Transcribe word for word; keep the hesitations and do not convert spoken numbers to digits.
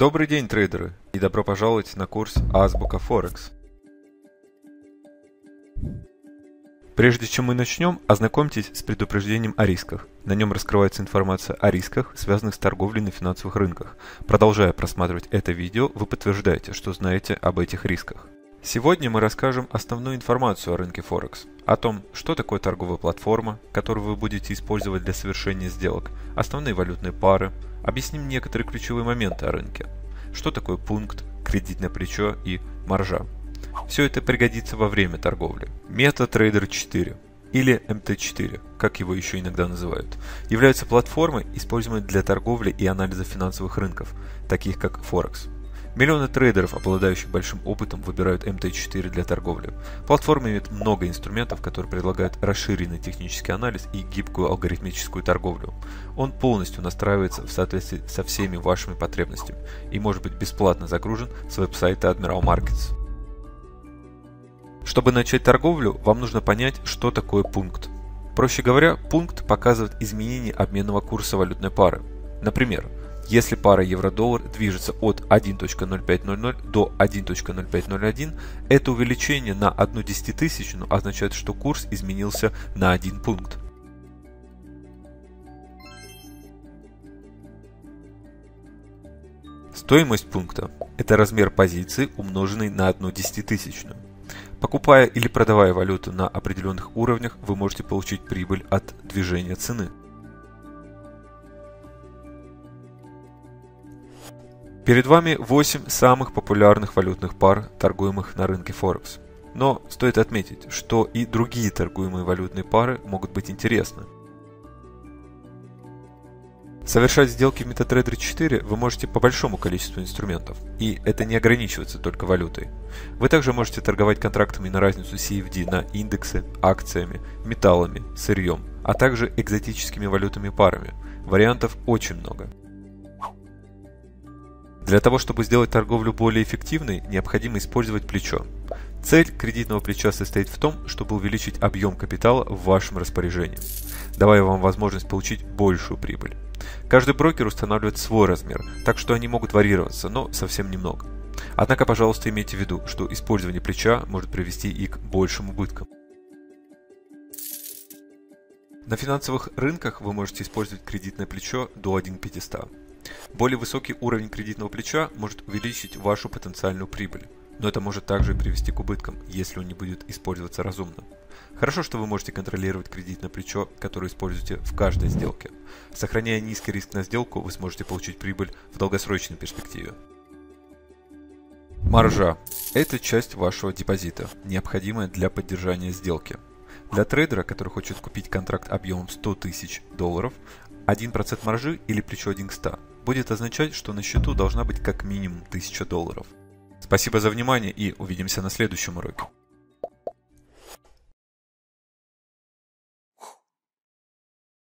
Добрый день, трейдеры, и добро пожаловать на курс Азбука Форекс. Прежде чем мы начнем, ознакомьтесь с предупреждением о рисках. На нем раскрывается информация о рисках, связанных с торговлей на финансовых рынках. Продолжая просматривать это видео, вы подтверждаете, что знаете об этих рисках. Сегодня мы расскажем основную информацию о рынке Форекс, о том, что такое торговая платформа, которую вы будете использовать для совершения сделок, основные валютные пары, объясним некоторые ключевые моменты о рынке, что такое пункт, кредитное плечо и маржа. Все это пригодится во время торговли. MetaTrader четыре или эм тэ четыре, как его еще иногда называют, является платформой, используемой для торговли и анализа финансовых рынков, таких как Форекс. Миллионы трейдеров, обладающих большим опытом, выбирают эм тэ четыре для торговли. Платформа имеет много инструментов, которые предлагают расширенный технический анализ и гибкую алгоритмическую торговлю. Он полностью настраивается в соответствии со всеми вашими потребностями и может быть бесплатно загружен с веб-сайта Admiral Markets. Чтобы начать торговлю, вам нужно понять, что такое пункт. Проще говоря, пункт показывает изменение обменного курса валютной пары. Например, если пара евро-доллар движется от один точка ноль пять ноль ноль до один точка ноль пять ноль один, это увеличение на одну десятитысячную означает, что курс изменился на один пункт. Стоимость пункта – это размер позиции, умноженный на одну десятитысячную. Покупая или продавая валюту на определенных уровнях, вы можете получить прибыль от движения цены. Перед вами восемь самых популярных валютных пар, торгуемых на рынке Форекс. Но стоит отметить, что и другие торгуемые валютные пары могут быть интересны. Совершать сделки в MetaTrader четыре вы можете по большому количеству инструментов, и это не ограничивается только валютой. Вы также можете торговать контрактами на разницу си эф ди на индексы, акциями, металлами, сырьем, а также экзотическими валютными парами. Вариантов очень много. Для того, чтобы сделать торговлю более эффективной, необходимо использовать плечо. Цель кредитного плеча состоит в том, чтобы увеличить объем капитала в вашем распоряжении, давая вам возможность получить большую прибыль. Каждый брокер устанавливает свой размер, так что они могут варьироваться, но совсем немного. Однако, пожалуйста, имейте в виду, что использование плеча может привести и к большим убыткам. На финансовых рынках вы можете использовать кредитное плечо до один к пятистам. Более высокий уровень кредитного плеча может увеличить вашу потенциальную прибыль, но это может также привести к убыткам, если он не будет использоваться разумно. Хорошо, что вы можете контролировать кредитное плечо, которое используете в каждой сделке. Сохраняя низкий риск на сделку, вы сможете получить прибыль в долгосрочной перспективе. Маржа – это часть вашего депозита, необходимая для поддержания сделки. Для трейдера, который хочет купить контракт объемом сто тысяч долларов, один процент маржи или плечо один к ста будет означать, что на счету должна быть как минимум тысяча долларов. Спасибо за внимание и увидимся на следующем уроке.